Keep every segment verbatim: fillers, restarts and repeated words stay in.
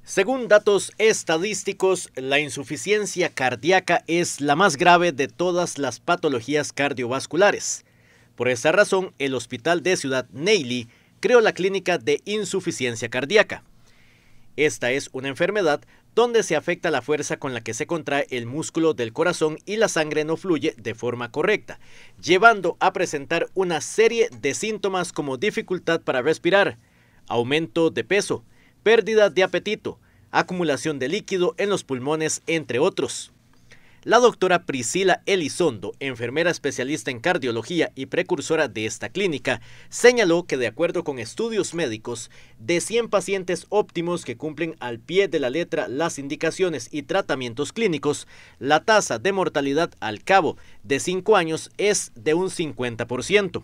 Según datos estadísticos, la insuficiencia cardíaca es la más grave de todas las patologías cardiovasculares. Por esta razón, el Hospital de Ciudad Neily creó la Clínica de Insuficiencia Cardíaca. Esta es una enfermedad donde se afecta la fuerza con la que se contrae el músculo del corazón y la sangre no fluye de forma correcta, llevando a presentar una serie de síntomas como dificultad para respirar, aumento de peso, pérdida de apetito, acumulación de líquido en los pulmones, entre otros. La doctora Priscila Elizondo, enfermera especialista en cardiología y precursora de esta clínica, señaló que de acuerdo con estudios médicos, de cien pacientes óptimos que cumplen al pie de la letra las indicaciones y tratamientos clínicos, la tasa de mortalidad al cabo de cinco años es de un cincuenta por ciento.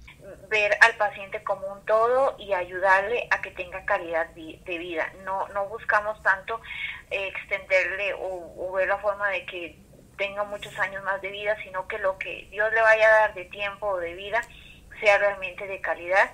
Ver al paciente como un todo y ayudarle a que tenga calidad de vida. No, no buscamos tanto eh, extenderle o, o ver la forma de que tenga muchos años más de vida, sino que lo que Dios le vaya a dar de tiempo o de vida sea realmente de calidad,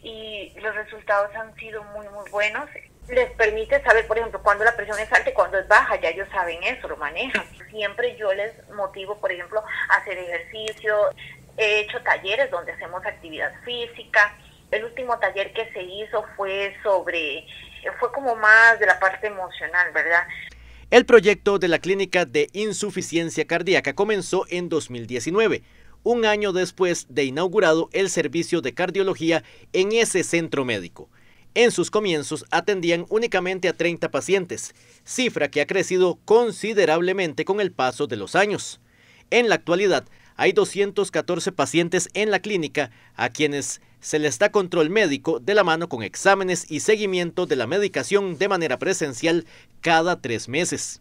y los resultados han sido muy muy buenos. Les permite saber, por ejemplo, cuando la presión es alta y cuando es baja, ya ellos saben eso, lo manejan. Siempre yo les motivo, por ejemplo, a hacer ejercicio. He hecho talleres donde hacemos actividad física. El último taller que se hizo fue sobre, fue como más de la parte emocional, ¿verdad? El proyecto de la Clínica de Insuficiencia Cardíaca comenzó en dos mil diecinueve, un año después de inaugurado el servicio de cardiología en ese centro médico. En sus comienzos atendían únicamente a treinta pacientes, cifra que ha crecido considerablemente con el paso de los años. En la actualidad, hay doscientos catorce pacientes en la clínica a quienes se les da control médico de la mano con exámenes y seguimiento de la medicación de manera presencial cada tres meses.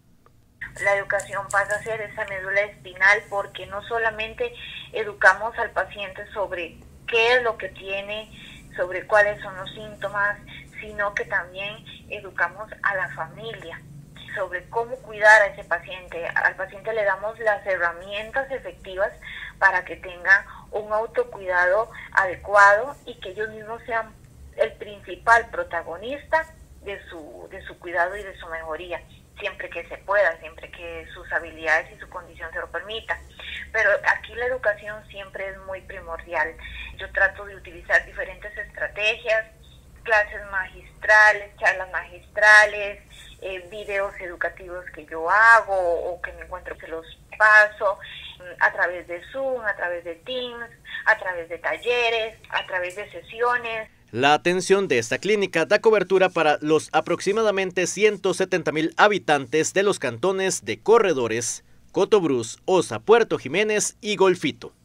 La educación pasa a ser esa médula espinal, porque no solamente educamos al paciente sobre qué es lo que tiene, sobre cuáles son los síntomas, sino que también educamos a la familia sobre cómo cuidar a ese paciente. Al paciente le damos las herramientas efectivas para que tenga un autocuidado adecuado y que ellos mismos sean el principal protagonista de su, de su cuidado y de su mejoría, siempre que se pueda, siempre que sus habilidades y su condición se lo permita. Pero aquí la educación siempre es muy primordial. Yo trato de utilizar diferentes estrategias, clases magistrales, charlas magistrales, eh, videos educativos que yo hago o que me encuentro que los paso a través de Zoom, a través de Teams, a través de talleres, a través de sesiones. La atención de esta clínica da cobertura para los aproximadamente ciento setenta mil habitantes de los cantones de Corredores, Cotobruz, Osa, Puerto Jiménez y Golfito.